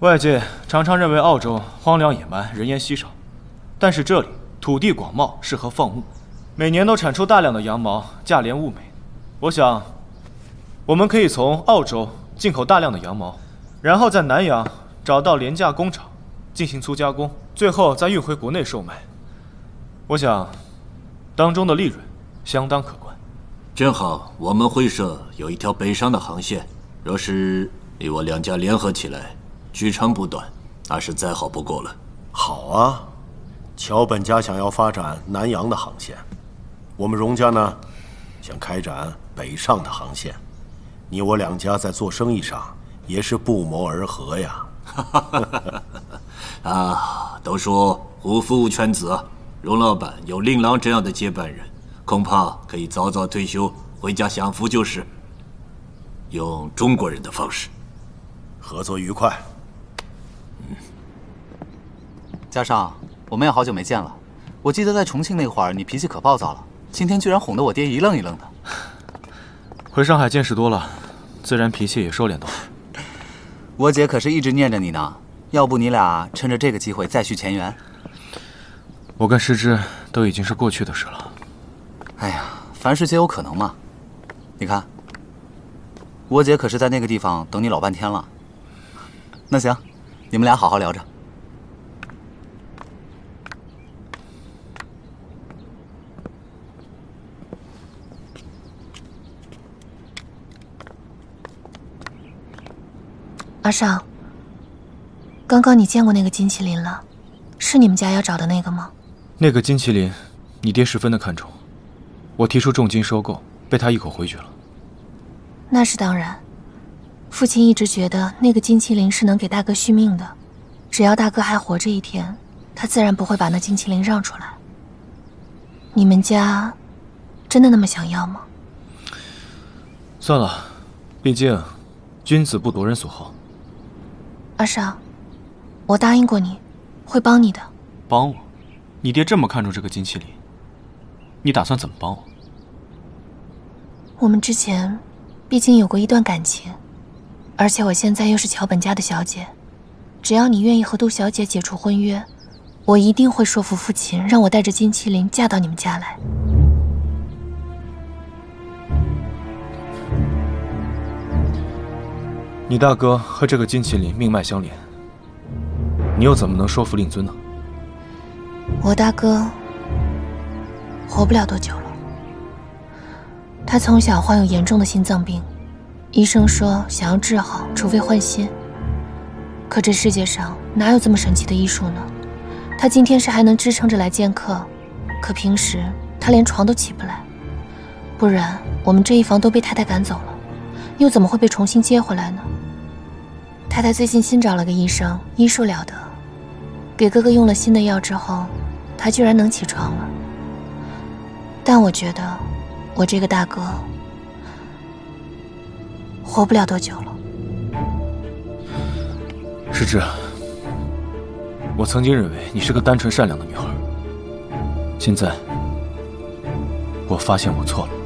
外界常常认为澳洲荒凉野蛮，人烟稀少，但是这里土地广袤，适合放牧，每年都产出大量的羊毛，价廉物美。我想，我们可以从澳洲进口大量的羊毛，然后在南洋找到廉价工厂进行粗加工，最后再运回国内售卖。我想，当中的利润相当可观。 正好我们会社有一条北上的航线，若是你我两家联合起来，取长补短，那是再好不过了。 好啊，桥本家想要发展南洋的航线，我们荣家呢，想开展北上的航线。你我两家在做生意上也是不谋而合呀。 啊，都说虎父无犬子啊，荣老板有令郎这样的接班人，恐怕可以早早退休，回家享福就是。用中国人的方式， 合作愉快。 家少，我们也好久没见了。我记得在重庆那会儿，你脾气可暴躁了，今天居然哄得我爹一愣一愣的。 回上海见识多了，自然脾气也收敛多了。 我姐可是一直念着你呢，要不你俩趁着这个机会再续前缘？ 我跟诗织都已经是过去的事了。 哎呀，凡事皆有可能嘛。你看，我姐可是在那个地方等你老半天了。那行，你们俩好好聊着。 阿少，刚刚你见过那个金麒麟了？是你们家要找的那个吗？ 那个金麒麟，你爹十分的看重，我提出重金收购，被他一口回绝了。 那是当然，父亲一直觉得那个金麒麟是能给大哥续命的，只要大哥还活着一天，他自然不会把那金麒麟让出来。你们家真的那么想要吗？ 算了，毕竟君子不夺人所好。 阿少，我答应过你，会帮你的。 帮我？你爹这么看重这个金麒麟，你打算怎么帮我？ 我们之前毕竟有过一段感情，而且我现在又是桥本家的小姐，只要你愿意和杜小姐解除婚约，我一定会说服父亲，让我带着金麒麟嫁到你们家来。 你大哥和这个金麒麟命脉相连，你又怎么能说服令尊呢？ 我大哥活不了多久了，他从小患有严重的心脏病，医生说想要治好，除非换心。可这世界上哪有这么神奇的医术呢？他今天是还能支撑着来见客，可平时他连床都起不来。不然我们这一房都被太太赶走了，又怎么会被重新接回来呢？太太最近新找了个医生，医术了得，给哥哥用了新的药之后，他居然能起床了。但我觉得我这个大哥活不了多久了。 诗织，我曾经认为你是个单纯善良的女孩，现在我发现我错了。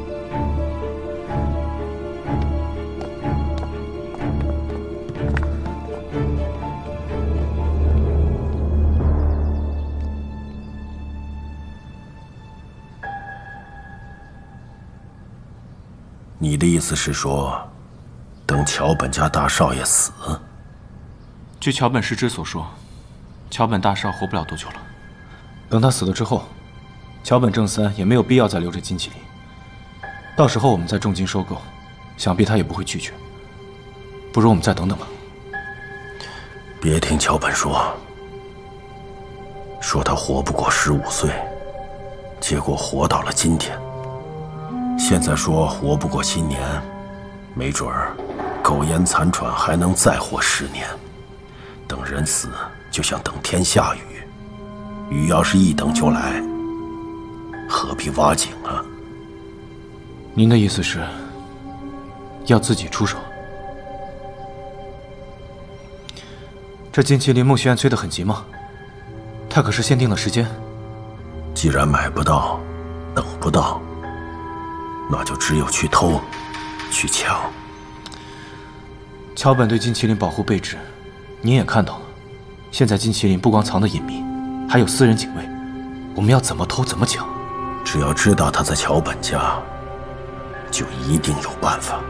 你的意思是说，等桥本家大少爷死？ 据桥本诗织所说，桥本大少活不了多久了。等他死了之后，桥本正三也没有必要再留着金麒麟。到时候我们再重金收购，想必他也不会拒绝。不如我们再等等吧。 别听桥本说他活不过15岁，结果活到了今天。现在说活不过新年，没准儿苟延残喘还能再活10年。等人死就像等天下雨，雨要是一等就来，何必挖井啊？ 您的意思是要自己出手？这金麒麟孟徐安催得很急吗？他可是限定了时间。 既然买不到，等不到，那就只有去偷，去抢。 桥本对金麒麟保护备至， 您也看到了，现在金麒麟不光藏得隐秘，还有私人警卫，我们要怎么偷怎么抢。 只要知道他在桥本家，就一定有办法。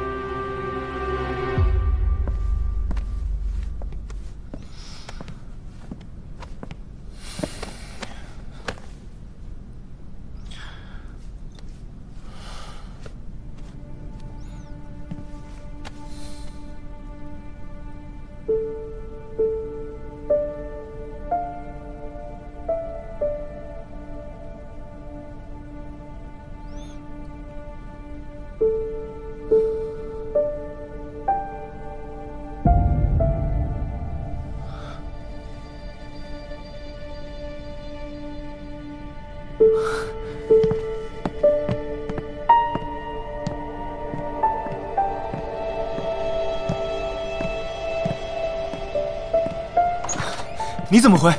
你怎么回？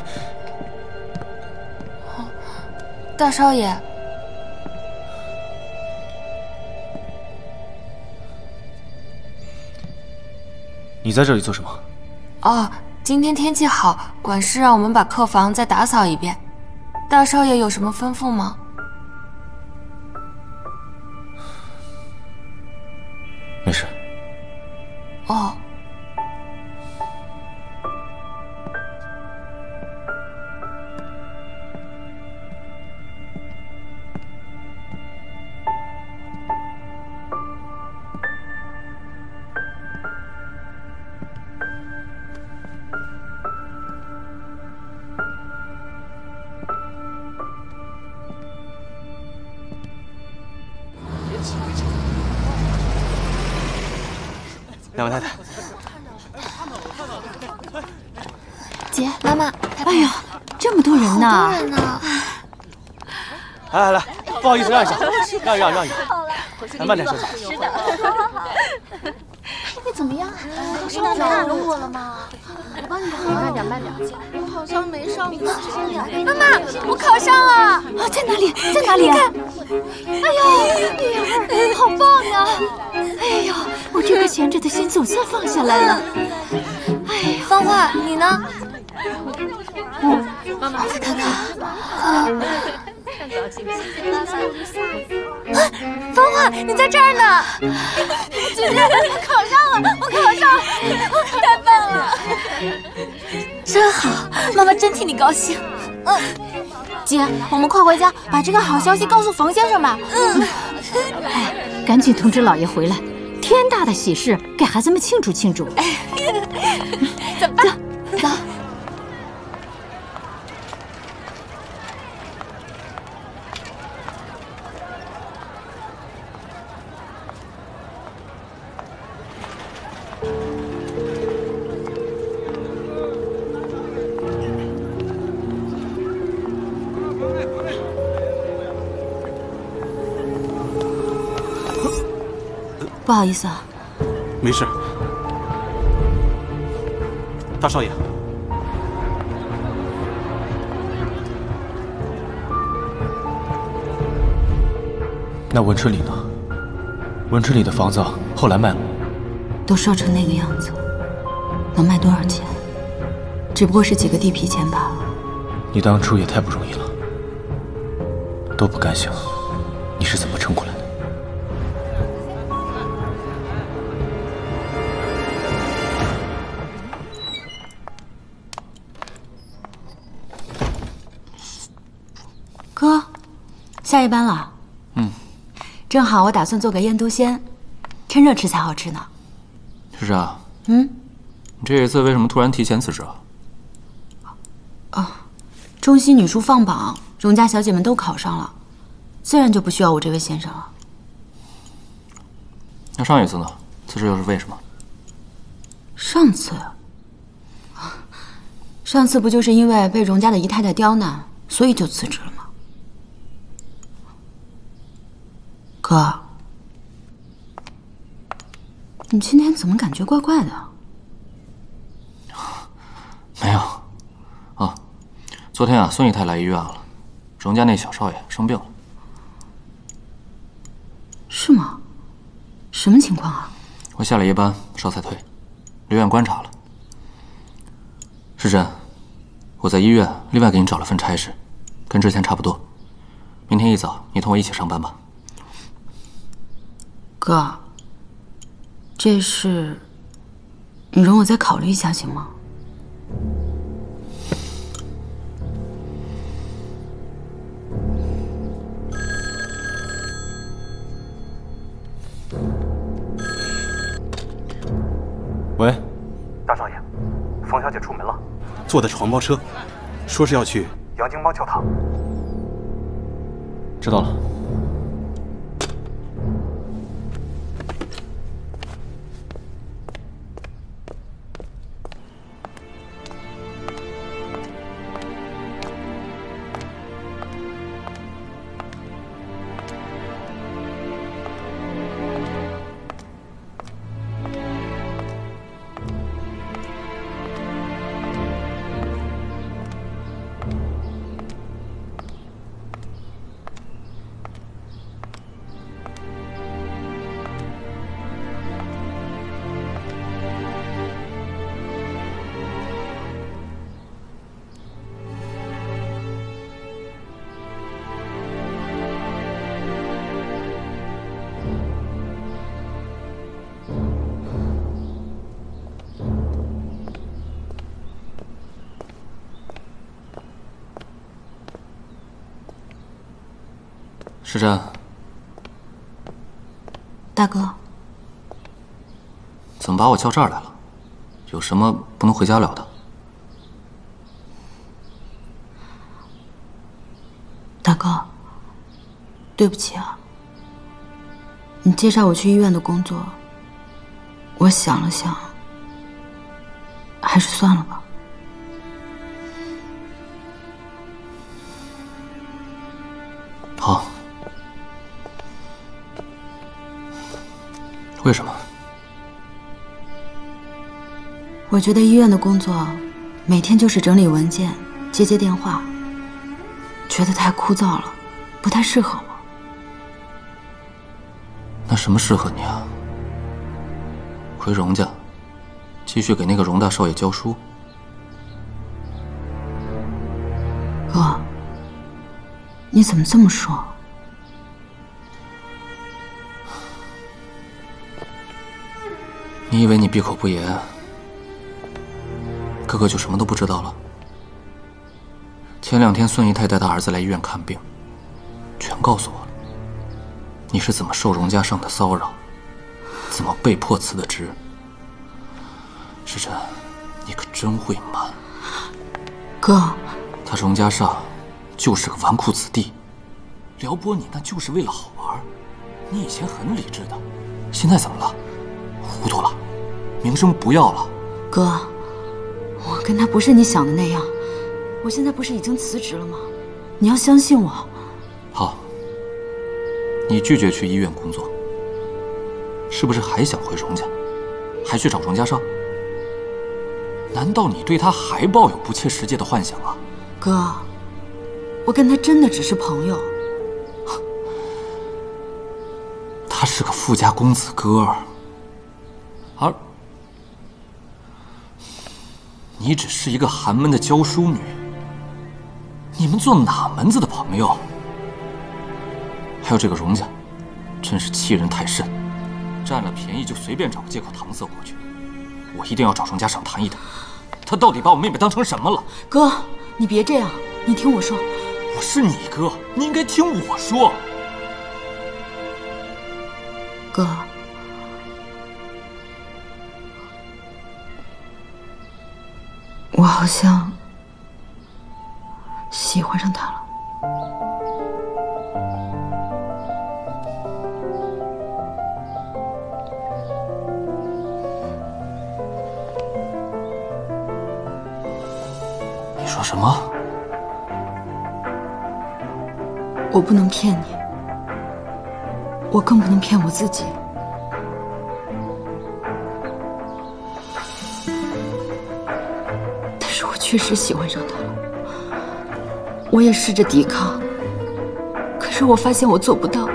大少爷， 你在这里做什么？ 哦，今天天气好，管事让我们把客房再打扫一遍。大少爷有什么吩咐吗？ 没事。 哦。 两位太太， 姐，妈妈， 哎呦，这么多人呢！ 好多人呢！ 来，不好意思，让一下，让一下，来慢点，小姐。 你怎么样？上哪了我了吗？我帮你看。慢点。我好像没上过。 妈妈，我考上了！ 啊，在哪里？在哪里？看，哎呦，女儿，好棒啊！哎呦，我这个悬着的心总算放下来了。哎呀， 芳华，你呢？ 妈妈，再看看。 芳华，你在这儿呢！姐姐，我考上了！太棒了！ 真好，妈妈真替你高兴。 姐，我们快回家，把这个好消息告诉冯先生吧。 哎，赶紧通知老爷回来，天大的喜事，给孩子们庆祝庆祝。 走吧， 走。不好意思啊， 没事。大少爷， 那文春里呢？文春里的房子后来卖了， 都烧成那个样子，能卖多少钱？只不过是几个地皮钱罢了。 你当初也太不容易了，都不敢想你是怎么撑过来的。 哥，下夜班了。正好我打算做个腌笃鲜，趁热吃才好吃呢。 是啊。你这次为什么突然提前辞职啊？ 中西女书放榜，荣家小姐们都考上了，自然就不需要我这位先生了。 那上一次呢？辞职又是为什么？ 上次不就是因为被荣家的姨太太刁难，所以就辞职了吗？哥，你今天怎么感觉怪怪的？ 没有。哦，昨天啊，孙姨太来医院了，荣家那小少爷生病了。 是吗？什么情况啊？ 我下了夜班，烧才退，留院观察了。 世珍，我在医院另外给你找了份差事，跟之前差不多。明天一早你同我一起上班吧。 哥，这事你容我再考虑一下行吗？ 喂， 大少爷，冯小姐出门了，坐的是黄包车，说是要去杨金帮教堂。 知道了。 世珍， 大哥， 怎么把我叫这儿来了？有什么不能回家聊的？ 大哥，对不起啊。你介绍我去医院的工作，我想了想，还是算了吧。 好。为什么？ 我觉得医院的工作，每天就是整理文件、接电话，觉得太枯燥了，不太适合我。 那什么适合你啊？回荣家，继续给那个荣大少爷教书。 哥，你怎么这么说？ 你以为你闭口不言，哥哥就什么都不知道了？前2天孙姨太带他儿子来医院看病，全告诉我了。你是怎么受荣家上的骚扰，怎么被迫辞的职。世珍，你可真会瞒。 哥， 他荣家上就是个纨绔子弟，撩拨你那就是为了好玩。你以前很理智的，现在怎么了？糊涂了，名声不要了。 哥，我跟他不是你想的那样，我现在不是已经辞职了吗？你要相信我。 好，你拒绝去医院工作，是不是还想回荣家，还去找荣家少？难道你对他还抱有不切实际的幻想啊？ 哥，我跟他真的只是朋友。 他是个富家公子哥，而你只是一个寒门的教书女，你们做哪门子的朋友？还有这个荣家，真是欺人太甚，占了便宜就随便找个借口搪塞过去。我一定要找荣家上谈一谈，他到底把我妹妹当成什么了？ 哥，你别这样，你听我说。 我是你哥，你应该听我说。 哥，我好像喜欢上他了。 你说什么？ 我不能骗你，我更不能骗我自己。但是我确实喜欢上他了，我也试着抵抗，可是我发现我做不到。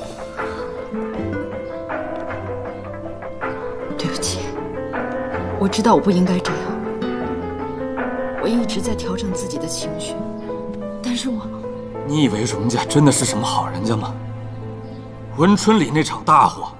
对不起，我知道我不应该这样，我一直在调整自己的情绪，但是你以为荣家真的是什么好人家吗？温春里那场大火，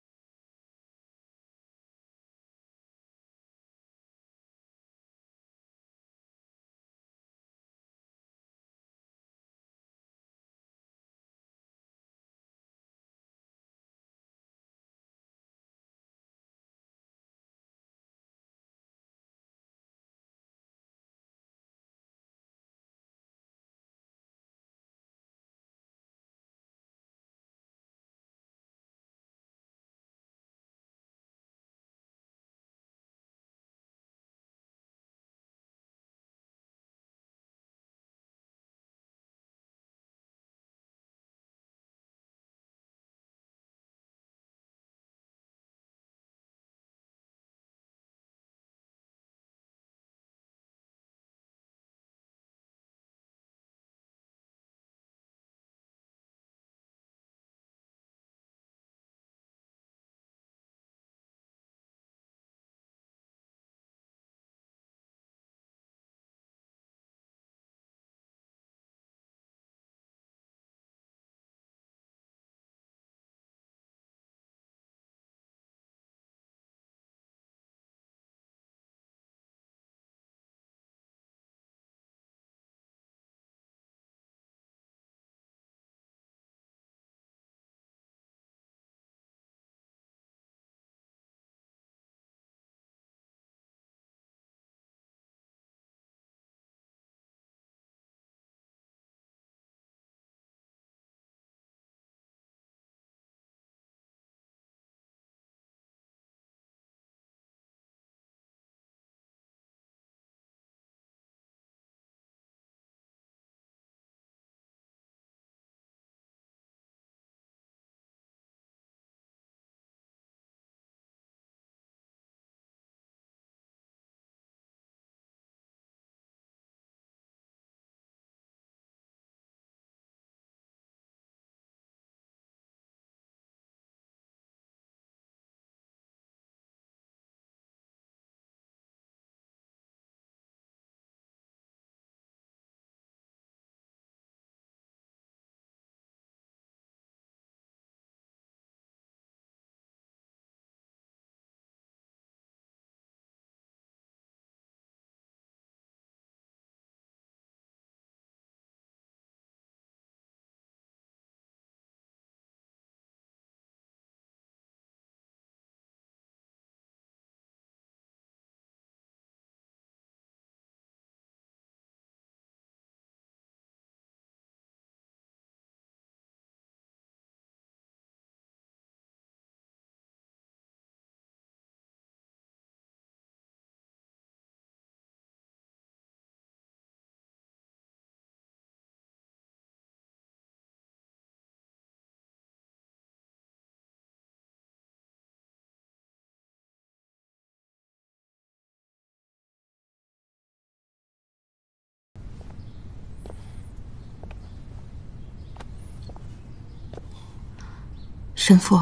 神父，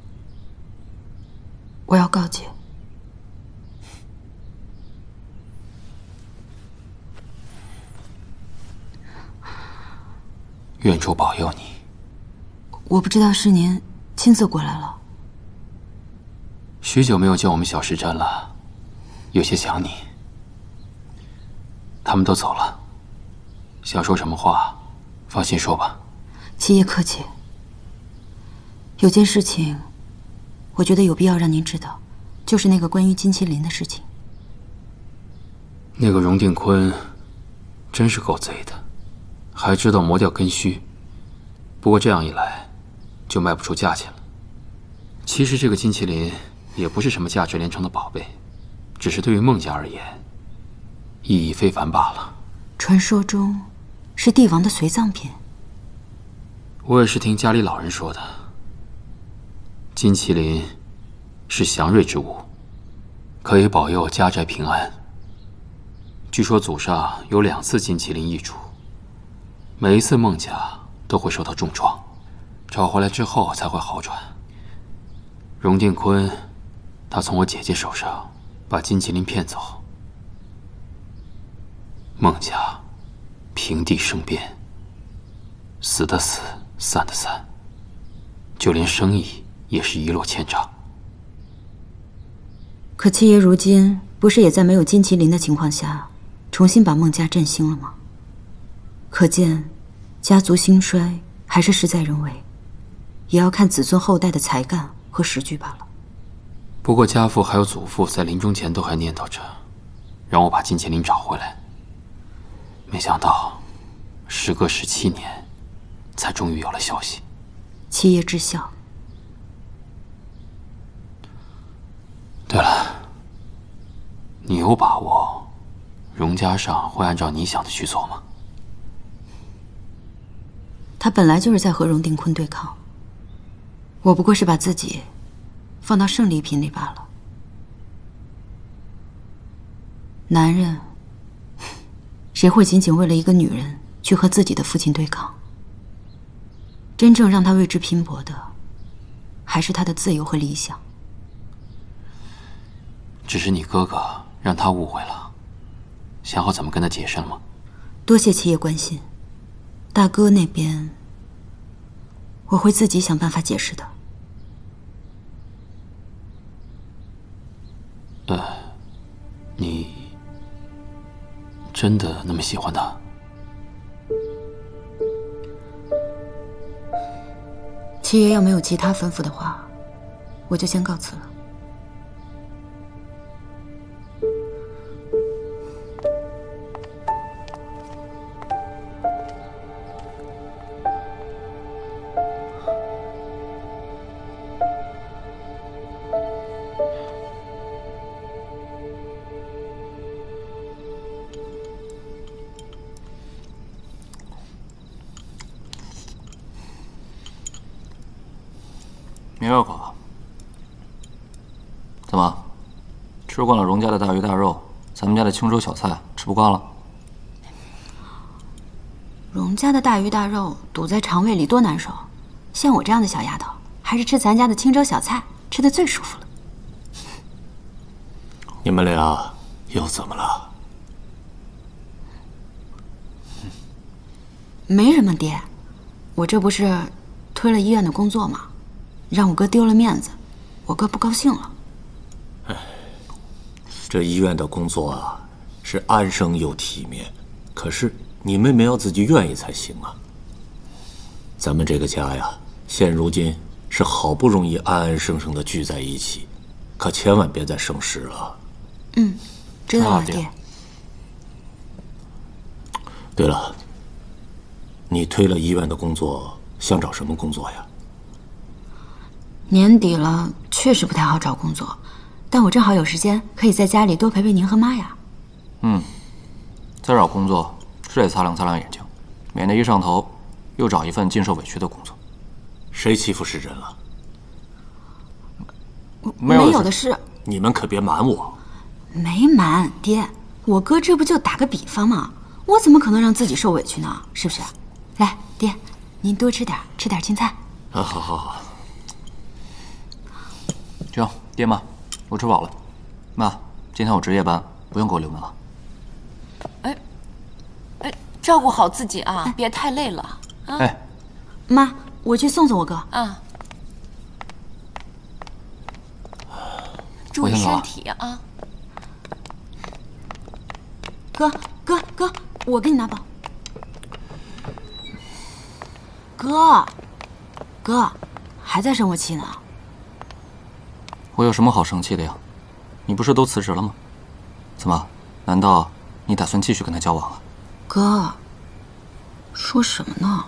我要告诫。 愿主保佑你。 我不知道是您亲自过来了。 许久没有见我们小时针了，有些想你。他们都走了，想说什么话，放心说吧。 七爷客气。有件事情，我觉得有必要让您知道，就是那个关于金麒麟的事情。 那个荣定坤，真是够贼的，还知道磨掉根须。不过这样一来，就卖不出价钱了。其实这个金麒麟也不是什么价值连城的宝贝，只是对于孟家而言，意义非凡罢了。 传说中，是帝王的随葬品。 我也是听家里老人说的。金麒麟是祥瑞之物，可以保佑家宅平安。据说祖上有2次金麒麟易主，每一次孟家都会受到重创，找回来之后才会好转。荣定坤，他从我姐姐手上把金麒麟骗走，孟家平地生变，死的死，散的散，就连生意也是一落千丈。 可七爷如今不是也在没有金麒麟的情况下，重新把孟家振兴了吗？可见，家族兴衰还是事在人为，也要看子孙后代的才干和时局罢了。 不过家父还有祖父在临终前都还念叨着，让我把金麒麟找回来。没想到，时隔17年，才终于有了消息。 七爷知孝。 对了，你有把握，荣家上会按照你想的去做吗？ 他本来就是在和荣定坤对抗，我不过是把自己放到胜利品里罢了。男人，谁会仅仅为了一个女人去和自己的父亲对抗？真正让他为之拼搏的，还是他的自由和理想。 只是你哥哥让他误会了，想好怎么跟他解释了吗？ 多谢七爷关心，大哥那边我会自己想办法解释的。 你真的那么喜欢他？ 七爷要没有其他吩咐的话，我就先告辞了。 明月口，怎么，吃惯了荣家的大鱼大肉，咱们家的清粥小菜吃不惯了？ 荣家的大鱼大肉堵在肠胃里多难受，像我这样的小丫头，还是吃咱家的清粥小菜吃得最舒服了。 你们俩又怎么了？ 没什么，爹，我这不是推了医院的工作吗？让我哥丢了面子，我哥不高兴了。 哎，这医院的工作啊，是安生又体面，可是你妹妹要自己愿意才行啊。咱们这个家呀，现如今是好不容易安安生生的聚在一起，可千万别再生事了。 嗯，知道了，爹。 对了，你推了医院的工作，想找什么工作呀？ 年底了，确实不太好找工作，但我正好有时间，可以在家里多陪陪您和妈呀。 再找工作是得擦亮擦亮眼睛，免得一上头又找一份尽受委屈的工作。 谁欺负世人了？ 没有的事。 你们可别瞒我。 没瞒，爹，我哥这不就打个比方吗？我怎么可能让自己受委屈呢？是不是？来，爹，您多吃点，吃点青菜。 啊，好好好。 行，爹妈，我吃饱了。妈，今天我值夜班，不用给我留门了。 照顾好自己啊，别太累了。 哎， 妈，我去送送我哥。 啊，注意身体啊。 哥，我给你拿包。哥，还在生我气呢？ 我有什么好生气的呀？你不是都辞职了吗？怎么？难道你打算继续跟他交往啊？ 哥，说什么呢？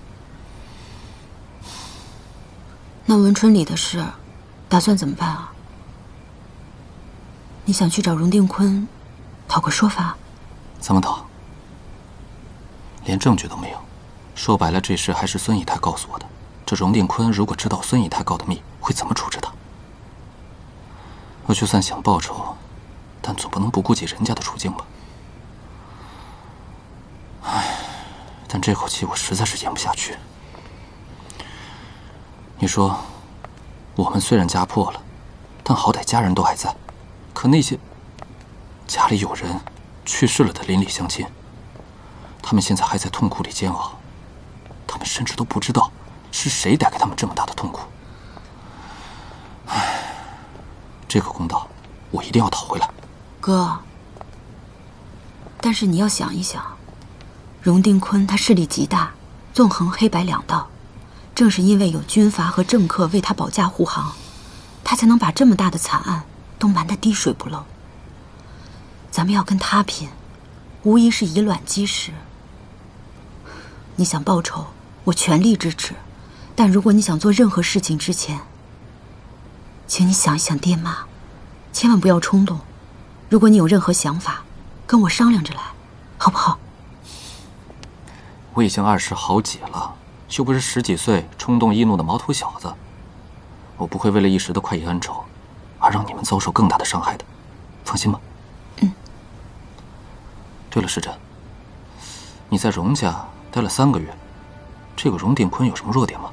那文春里的事，打算怎么办啊？你想去找荣定坤讨个说法？ 怎么讨？连证据都没有。说白了，这事还是孙以太告诉我的。这荣定坤如果知道孙以太告的密，会怎么处置他？我就算想报仇，但总不能不顾及人家的处境吧。唉，但这口气我实在是咽不下去。你说，我们虽然家破了，但好歹家人都还在，可那些家里有人去世了的邻里乡亲，他们现在还在痛苦里煎熬，他们甚至都不知道是谁带给他们这么大的痛苦。唉，这个公道我一定要讨回来。 哥，但是你要想一想，荣定坤他势力极大，纵横黑白两道，正是因为有军阀和政客为他保驾护航，他才能把这么大的惨案都瞒得滴水不漏。咱们要跟他拼，无疑是以卵击石。你想报仇，我全力支持，但如果你想做任何事情之前，请你想一想爹妈，千万不要冲动。如果你有任何想法，跟我商量着来，好不好？ 我已经20好几了，又不是10几岁冲动易怒的毛头小子。我不会为了一时的快意恩仇，而让你们遭受更大的伤害的，放心吧。对了，世珍，你在荣家待了3个月，这个荣定坤有什么弱点吗？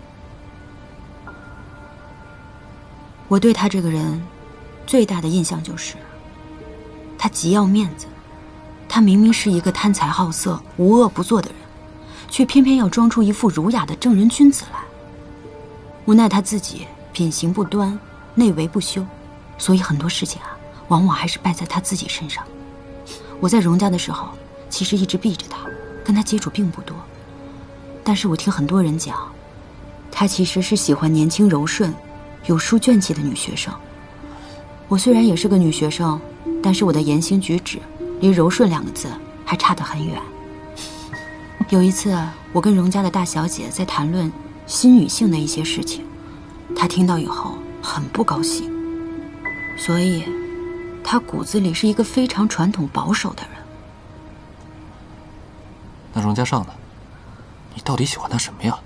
我对他这个人最大的印象就是，他极要面子。他明明是一个贪财好色、无恶不作的人，却偏偏要装出一副儒雅的正人君子来。无奈他自己品行不端，内为不修，所以很多事情啊，往往还是败在他自己身上。我在荣家的时候，其实一直避着他，跟他接触并不多。但是我听很多人讲，他其实是喜欢年轻柔顺、有书卷气的女学生。我虽然也是个女学生，但是我的言行举止离柔顺2个字还差得很远。有一次，我跟荣家的大小姐在谈论新女性的一些事情，她听到以后很不高兴，所以她骨子里是一个非常传统保守的人。 那荣家上呢？你到底喜欢他什么呀？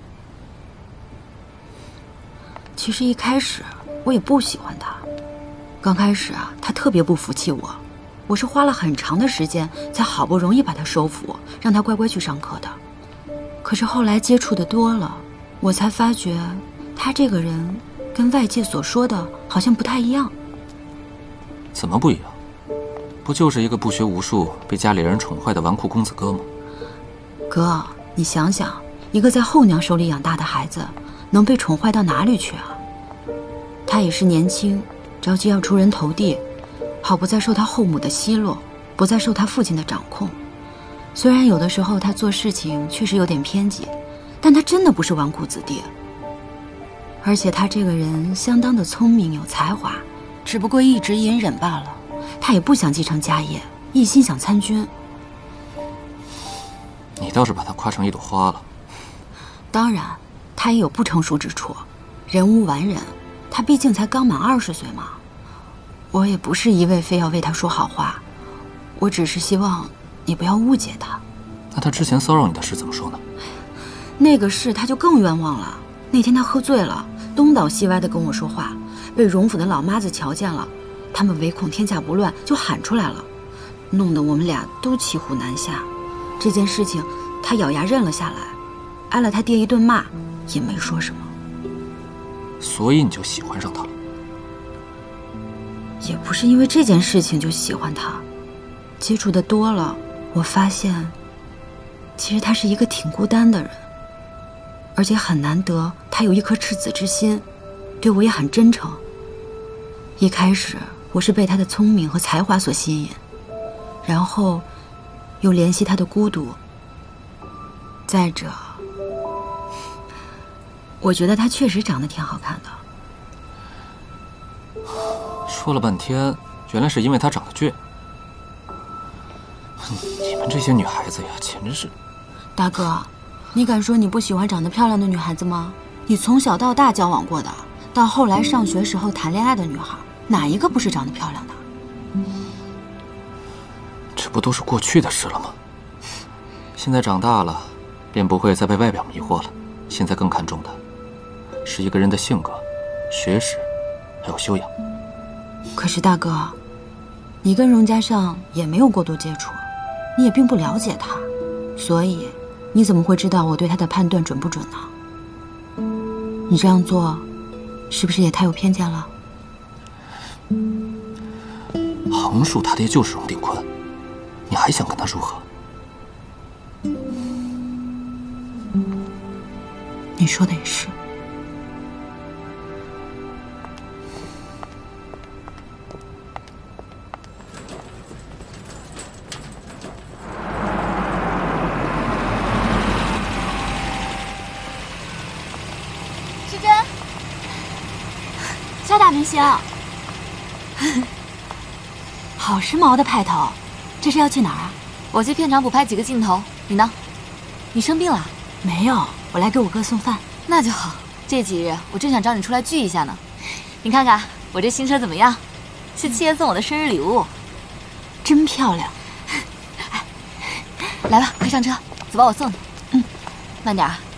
其实一开始我也不喜欢他，刚开始啊，他特别不服气我，我是花了很长的时间才好不容易把他收服，让他乖乖去上课的。可是后来接触的多了，我才发觉他这个人跟外界所说的好像不太一样。 怎么不一样？不就是一个不学无术、被家里人宠坏的纨绔公子哥吗？ 哥，你想想，一个在后娘手里养大的孩子，能被宠坏到哪里去啊？他也是年轻，着急要出人头地，好不再受他后母的奚落，不再受他父亲的掌控。虽然有的时候他做事情确实有点偏激，但他真的不是纨绔子弟。而且他这个人相当的聪明有才华，只不过一直隐忍罢了。他也不想继承家业，一心想参军。 你倒是把他夸成一朵花了。 当然，他也有不成熟之处，人无完人。他毕竟才刚满20岁嘛。我也不是一味非要为他说好话，我只是希望你不要误解他。 那他之前骚扰你的事怎么说呢？ 那个事他就更冤枉了。那天他喝醉了，东倒西歪地跟我说话，被荣府的老妈子瞧见了，他们唯恐天下不乱，就喊出来了，弄得我们俩都骑虎难下。这件事情他咬牙认了下来，挨了他爹一顿骂，也没说什么。 所以你就喜欢上他了？ 也不是因为这件事情就喜欢他，接触的多了，我发现其实他是一个挺孤单的人，而且很难得他有一颗赤子之心，对我也很真诚。一开始我是被他的聪明和才华所吸引，然后又怜惜他的孤独，再者我觉得他确实长得挺好看的。 说了半天，原来是因为他长得倔。你们这些女孩子呀，简直是…… 大哥，你敢说你不喜欢长得漂亮的女孩子吗？你从小到大交往过的，到后来上学时候谈恋爱的女孩，哪一个不是长得漂亮的？ 这不都是过去的事了吗？现在长大了，便不会再被外表迷惑了。现在更看重的是一个人的性格、学识，还有修养。 可是大哥，你跟荣家尚也没有过多接触，你也并不了解他，所以你怎么会知道我对他的判断准不准呢？你这样做，是不是也太有偏见了？ 横竖他爹就是荣定坤，你还想跟他如何？ 你说的也是。 时珍，小大明星，好时髦的派头，这是要去哪儿啊？ 我去片场补拍几个镜头，你呢？你生病了？ 没有，我来给我哥送饭。 那就好，这几日我正想找你出来聚一下呢。你看看我这新车怎么样？是七爷送我的生日礼物， 真漂亮。 来吧，快上车，走吧，我送你。 嗯， 慢点啊。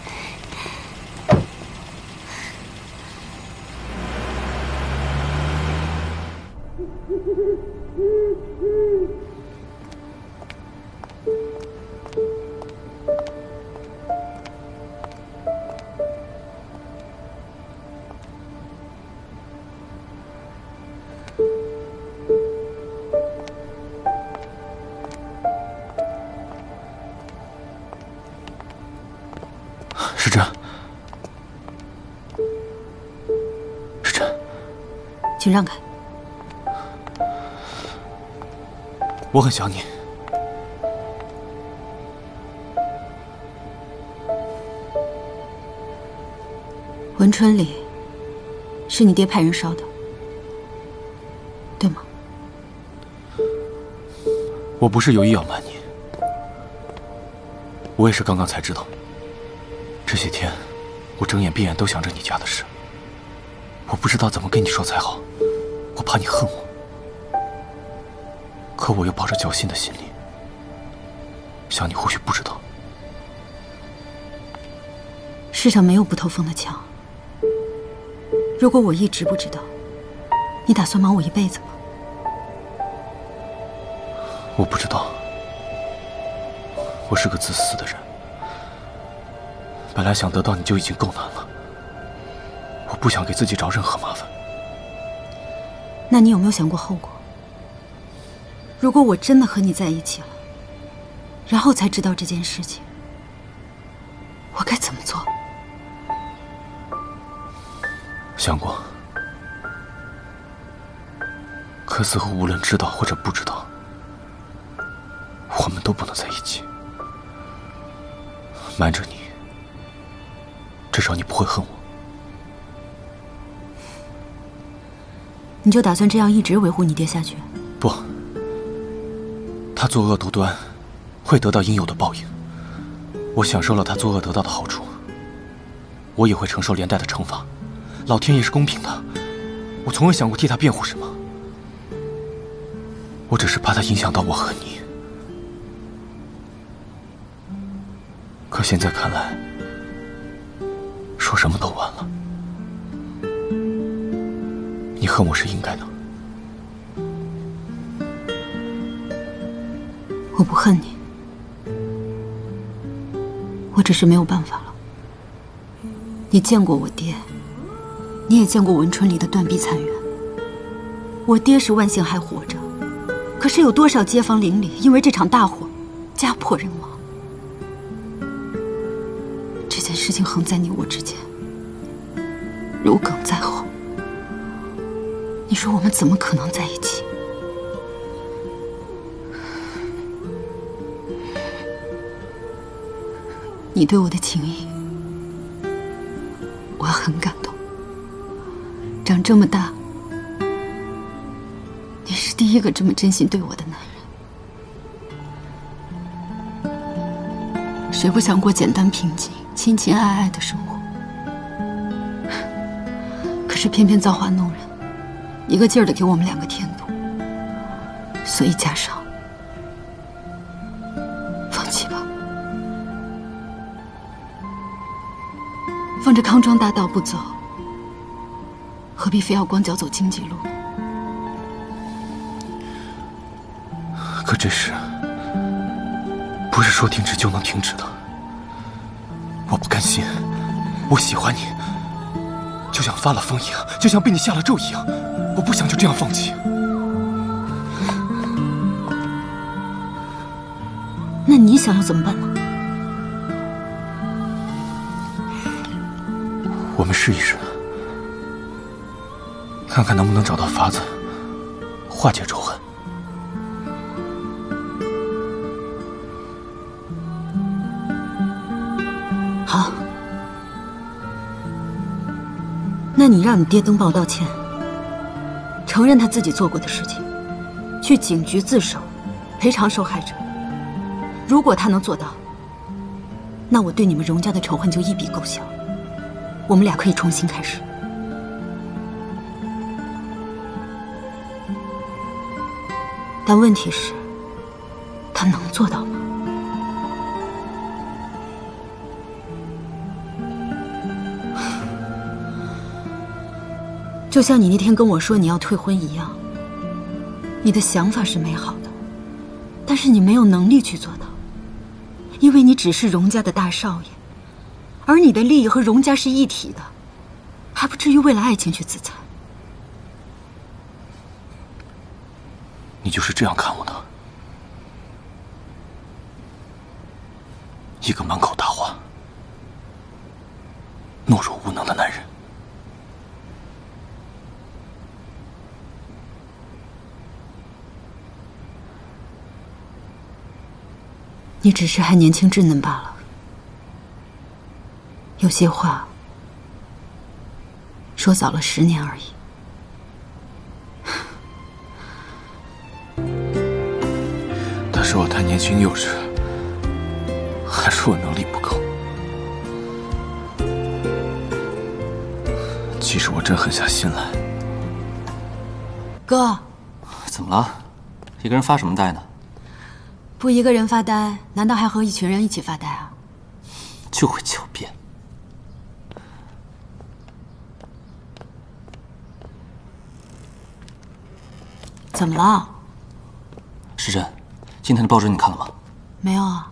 时珍，时珍， 请让开。 我很想你。 文春里是你爹派人烧的，对吗？ 我不是有意要瞒你，我也是刚刚才知道。这些天，我睁眼闭眼都想着你家的事，我不知道怎么跟你说才好，我怕你恨我，可我又抱着侥幸的心理，想你或许不知道。 世上没有不透风的墙。如果我一直不知道，你打算瞒我一辈子吗？ 我不知道，我是个自私的人。本来想得到你就已经够难了，我不想给自己找任何麻烦。 那你有没有想过后果？如果我真的和你在一起了，然后才知道这件事情，我该怎么做？ 想过，可似乎无论知道或者不知道，我们都不能在一起。瞒着你，至少你不会恨我。 你就打算这样一直维护你爹下去？ 不，他作恶多端，会得到应有的报应。我享受了他作恶得到的好处，我也会承受连带的惩罚。老天爷是公平的，我从未想过替他辩护什么。我只是怕他影响到我和你。可现在看来，说什么都晚了。你恨我是应该的。 我不恨你，我只是没有办法了。你见过我爹，你也见过文春里的断壁残垣。我爹是万幸还活着，可是有多少街坊邻里因为这场大火家破人亡？这件事情横在你我之间，如鲠在喉。你说我们怎么可能在一起？你对我的情谊，我很感动。长这么大，你是第一个这么真心对我的男人。谁不想过简单平静、亲亲爱爱的生活？可是偏偏造化弄人，一个劲儿的给我们两个添堵。所以加上，放弃吧。放着康庄大道不走，何必非要光脚走荆棘路？ 可这事不是说停止就能停止的。我不甘心，我喜欢你，就像发了疯一样，就像被你下了咒一样，我不想就这样放弃。 那你想要怎么办呢？ 我们试一试，看看能不能找到法子化解仇恨。 好，那你让你爹登报道歉，承认他自己做过的事情，去警局自首，赔偿受害者。如果他能做到，那我对你们荣家的仇恨就一笔勾销，我们俩可以重新开始。但问题是，他能做到吗？就像你那天跟我说你要退婚一样，你的想法是美好的，但是你没有能力去做到，因为你只是荣家的大少爷，而你的利益和荣家是一体的，还不至于为了爱情去自残。 你就是这样看我的？一个满口大话、懦弱无能的男人。 你只是还年轻稚嫩罢了，有些话说早了10年而已。 他说我太年轻幼稚，还说我能力不够。其实我真狠下心来。 哥， 怎么了？一个人发什么呆呢？ 不一个人发呆，难道还和一群人一起发呆啊？ 就会狡辩。 怎么了？ 时珍，今天的报纸你看了吗？ 没有啊。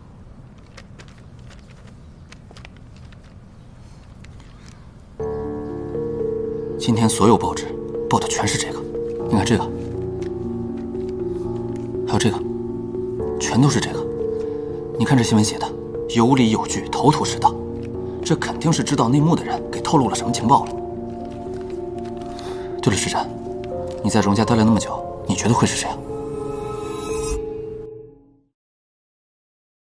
今天所有报纸报的全是这个，你看这个，还有这个，全都是这个。你看这新闻写的有理有据，头头是道，这肯定是知道内幕的人给透露了什么情报了。对了，时珍，你在荣家待了那么久，你觉得会是谁啊？